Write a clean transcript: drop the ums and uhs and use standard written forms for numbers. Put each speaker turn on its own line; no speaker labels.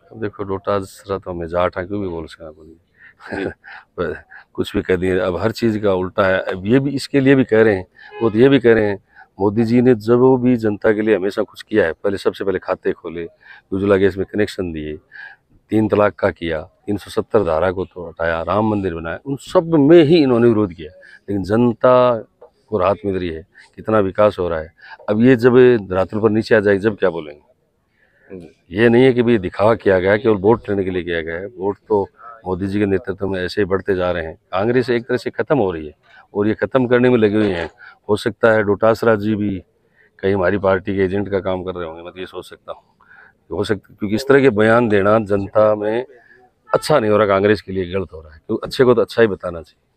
अब देखो डोटासरा तो हमें जाट है, क्यों भी बोल सकें अपन कुछ भी कह दिए। अब हर चीज़ का उल्टा है। अब ये भी इसके लिए भी कह रहे हैं, वो तो ये भी कह रहे हैं, मोदी जी ने जब वो भी जनता के लिए हमेशा कुछ किया है, पहले सबसे पहले खाते खोले, उज्ज्वला गैस में कनेक्शन दिए, 3 तलाक का किया, 370 धारा को तो हटाया, राम मंदिर बनाया, उन सब में ही इन्होंने विरोध किया। लेकिन जनता को राहत मिल रही है, कितना विकास हो रहा है। अब ये जब धरातल पर नीचे आ जाएगी जब क्या बोलेंगे। ये नहीं है कि भाई दिखावा किया गया है, केवल वोट लेने के लिए किया गया है। वोट तो मोदी जी के नेतृत्व में ऐसे ही बढ़ते जा रहे हैं। कांग्रेस एक तरह से खत्म हो रही है और ये खत्म करने में लगे हुए हैं। हो सकता है डोटासरा जी भी कहीं हमारी पार्टी के एजेंट का काम कर रहे होंगे, मैं तो ये सोच सकता हूँ। हो सकता, क्योंकि इस तरह के बयान देना जनता में अच्छा नहीं हो रहा, कांग्रेस के लिए गलत हो रहा है। क्योंकि अच्छे को तो अच्छा ही बताना चाहिए।